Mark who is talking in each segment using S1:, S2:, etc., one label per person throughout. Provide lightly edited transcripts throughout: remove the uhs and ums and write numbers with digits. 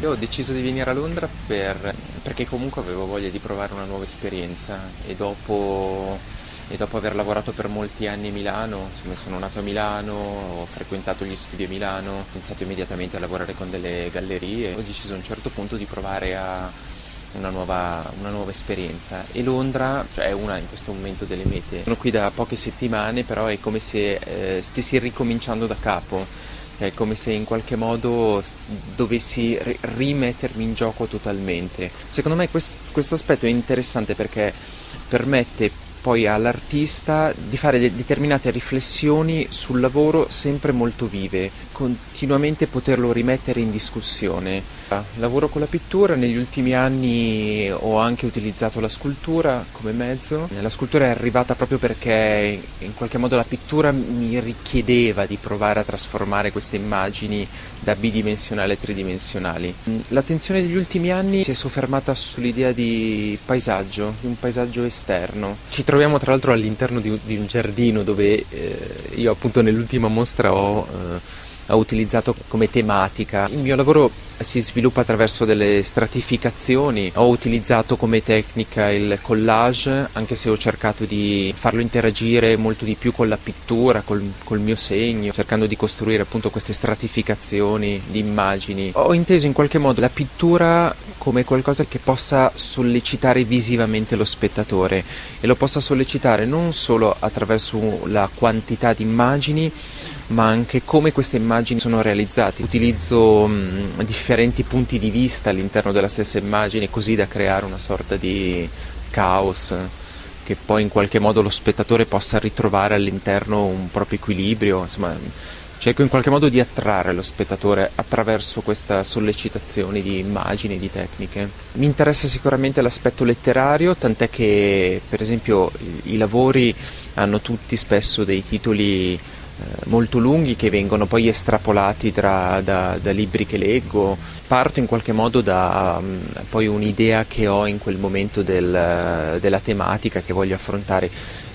S1: Io ho deciso di venire a Londra perché comunque avevo voglia di provare una nuova esperienza e dopo aver lavorato per molti anni a Milano, insomma, sono nato a Milano, ho frequentato gli studi a Milano, ho iniziato immediatamente a lavorare con delle gallerie, ho deciso a un certo punto di provare una nuova esperienza, e Londra, cioè, è una in questo momento delle mete. Sono qui da poche settimane, però è come se stessi ricominciando da capo. È come se in qualche modo dovessi rimettermi in gioco totalmente. Secondo me questo aspetto è interessante perché permette poi all'artista di fare determinate riflessioni sul lavoro sempre molto vive, continuamente poterlo rimettere in discussione. Lavoro con la pittura, negli ultimi anni ho anche utilizzato la scultura come mezzo. La scultura è arrivata proprio perché in qualche modo la pittura mi richiedeva di provare a trasformare queste immagini da bidimensionali a tridimensionali. L'attenzione degli ultimi anni si è soffermata sull'idea di paesaggio, di un paesaggio esterno. Ci troviamo tra l'altro all'interno di un giardino dove io appunto nell'ultima mostra ho utilizzato come tematica. Il mio lavoro si sviluppa attraverso delle stratificazioni, ho utilizzato come tecnica il collage, anche se ho cercato di farlo interagire molto di più con la pittura, col mio segno, cercando di costruire appunto queste stratificazioni di immagini. Ho inteso in qualche modo la pittura come qualcosa che possa sollecitare visivamente lo spettatore, e lo possa sollecitare non solo attraverso la quantità di immagini, ma anche come queste immagini sono realizzate. Utilizzo differenti punti di vista all'interno della stessa immagine, così da creare una sorta di caos che poi in qualche modo lo spettatore possa ritrovare all'interno un proprio equilibrio. Insomma, cerco in qualche modo di attrarre lo spettatore attraverso questa sollecitazione di immagini, di tecniche. Mi interessa sicuramente l'aspetto letterario, tant'è che per esempio i lavori hanno tutti spesso dei titoli molto lunghi che vengono poi estrapolati da libri che leggo. Parto in qualche modo da poi un'idea che ho in quel momento della tematica che voglio affrontare.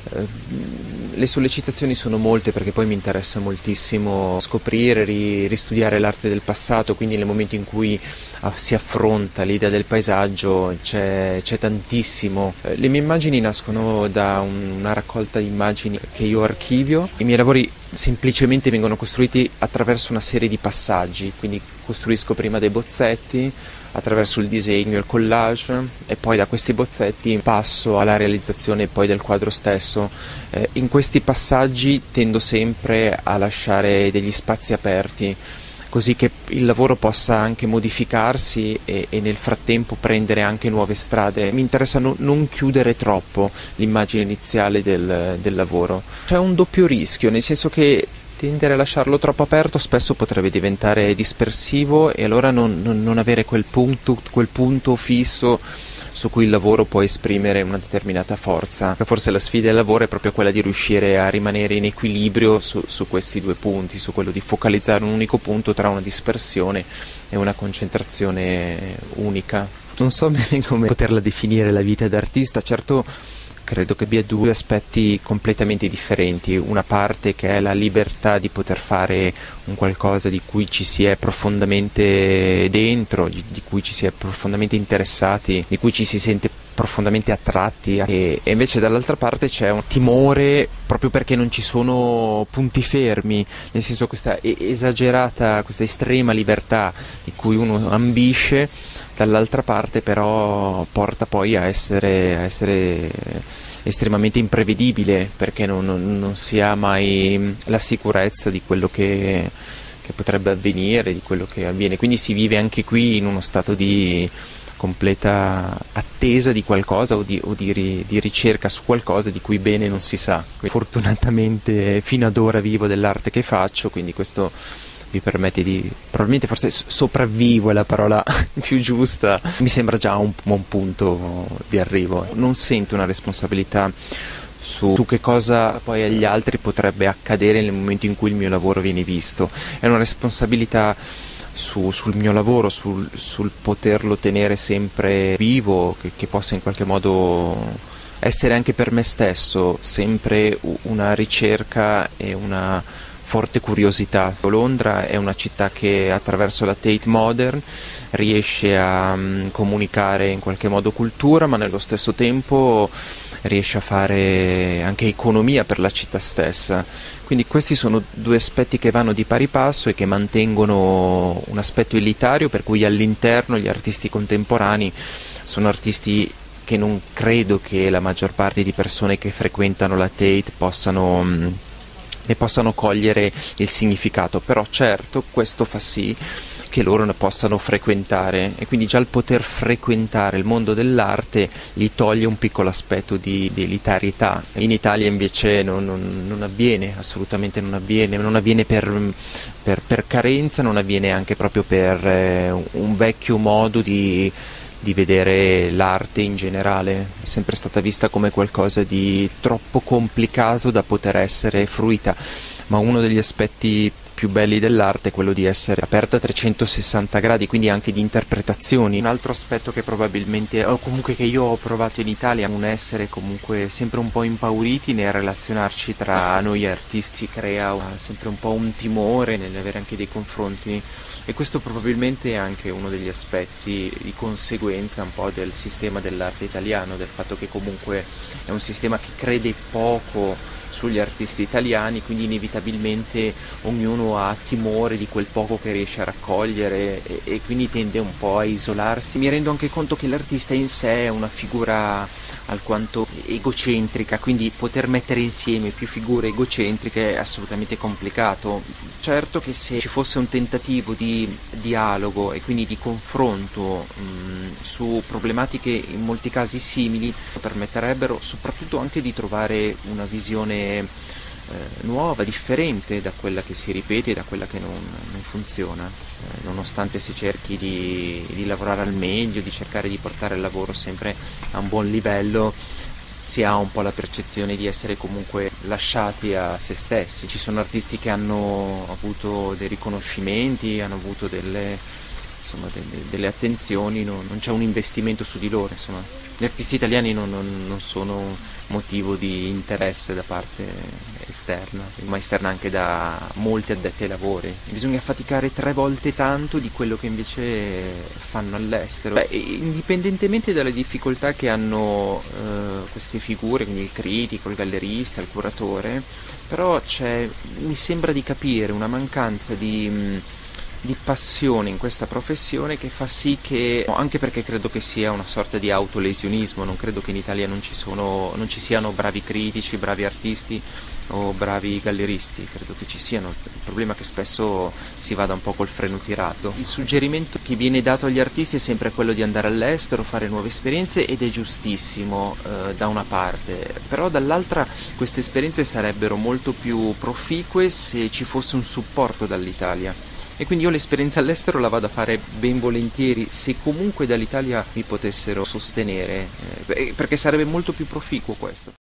S1: Le sollecitazioni sono molte perché poi mi interessa moltissimo scoprire, ristudiare l'arte del passato, quindi nel momento in cui si affronta l'idea del paesaggio c'è tantissimo. Le mie immagini nascono da una raccolta di immagini che io archivio. I miei lavori semplicemente vengono costruiti attraverso una serie di passaggi, quindi costruisco prima dei bozzetti, attraverso il disegno, il collage, e poi da questi bozzetti passo alla realizzazione poi del quadro stesso. In questi passaggi tendo sempre a lasciare degli spazi aperti, così che il lavoro possa anche modificarsi e nel frattempo prendere anche nuove strade. Mi interessa non chiudere troppo l'immagine iniziale del lavoro. C'è un doppio rischio, nel senso che tendere a lasciarlo troppo aperto spesso potrebbe diventare dispersivo, e allora non avere quel punto fisso su cui il lavoro può esprimere una determinata forza. Forse la sfida del lavoro è proprio quella di riuscire a rimanere in equilibrio su questi due punti, su quello di focalizzare un unico punto tra una dispersione e una concentrazione unica. Non so bene come poterla definire la vita d'artista. Certo, credo che abbia due aspetti completamente differenti. Una parte che è la libertà di poter fare un qualcosa di cui ci si è profondamente dentro, di cui ci si è profondamente interessati, di cui ci si sente profondamente attratti, e invece dall'altra parte c'è un timore proprio perché non ci sono punti fermi, nel senso questa esagerata, questa estrema libertà di cui uno ambisce, dall'altra parte però porta poi a essere estremamente imprevedibile, perché non si ha mai la sicurezza di quello che potrebbe avvenire, di quello che avviene. Quindi si vive anche qui in uno stato di completa attesa di qualcosa o di ricerca su qualcosa di cui bene non si sa. Fortunatamente fino ad ora vivo dell'arte che faccio, quindi questo mi permette probabilmente forse sopravvivo è la parola più giusta, mi sembra già un buon punto di arrivo. Non sento una responsabilità su che cosa poi agli altri potrebbe accadere nel momento in cui il mio lavoro viene visto. È una responsabilità sul mio lavoro, sul poterlo tenere sempre vivo, che possa in qualche modo essere anche per me stesso sempre una ricerca e una forte curiosità. Londra è una città che attraverso la Tate Modern riesce a comunicare in qualche modo cultura, ma nello stesso tempo riesce a fare anche economia per la città stessa. Quindi questi sono due aspetti che vanno di pari passo e che mantengono un aspetto elitario, per cui all'interno gli artisti contemporanei sono artisti che non credo che la maggior parte di persone che frequentano la Tate ne possano cogliere il significato, però certo questo fa sì che loro ne possano frequentare, e quindi già il poter frequentare il mondo dell'arte gli toglie un piccolo aspetto di elitarietà. In Italia invece non avviene, assolutamente non avviene per carenza, non avviene anche proprio per un vecchio modo di vedere l'arte in generale. È sempre stata vista come qualcosa di troppo complicato da poter essere fruita, ma uno degli aspetti più belli dell'arte è quello di essere aperta a 360 gradi, quindi anche di interpretazioni. Un altro aspetto che probabilmente, o comunque che io ho provato in Italia, è un essere comunque sempre un po' impauriti nel relazionarci tra noi artisti, crea sempre un po' un timore nell'avere anche dei confronti, e questo probabilmente è anche uno degli aspetti di conseguenza un po' del sistema dell'arte italiano, del fatto che comunque è un sistema che crede poco sugli artisti italiani, quindi inevitabilmente ognuno ha timore di quel poco che riesce a raccogliere e quindi tende un po' a isolarsi. Mi rendo anche conto che l'artista in sé è una figura alquanto egocentrica, quindi poter mettere insieme più figure egocentriche è assolutamente complicato. Certo che se ci fosse un tentativo di dialogo e quindi di confronto su problematiche in molti casi simili, permetterebbero soprattutto anche di trovare una visione nuova, differente da quella che si ripete e da quella che non funziona, nonostante si cerchi di lavorare al meglio, di cercare di portare il lavoro sempre a un buon livello, si ha un po' la percezione di essere comunque lasciati a se stessi. Ci sono artisti che hanno avuto dei riconoscimenti, hanno avuto delle attenzioni, non c'è un investimento su di loro, insomma. Gli artisti italiani non sono motivo di interesse da parte esterna, ma esterna anche da molti addetti ai lavori. Bisogna faticare 3 volte tanto di quello che invece fanno all'estero. Indipendentemente dalle difficoltà che hanno queste figure, quindi il critico, il gallerista, il curatore, però mi sembra di capire una mancanza di passione in questa professione che fa sì che, anche perché credo che sia una sorta di autolesionismo, non credo che in Italia non ci siano bravi critici, bravi artisti o bravi galleristi, credo che ci siano, il problema è che spesso si vada un po' col freno tirato. Il suggerimento che viene dato agli artisti è sempre quello di andare all'estero, fare nuove esperienze, ed è giustissimo da una parte, però dall'altra queste esperienze sarebbero molto più proficue se ci fosse un supporto dall'Italia. E quindi io l'esperienza all'estero la vado a fare ben volentieri se comunque dall'Italia mi potessero sostenere, perché sarebbe molto più proficuo questo.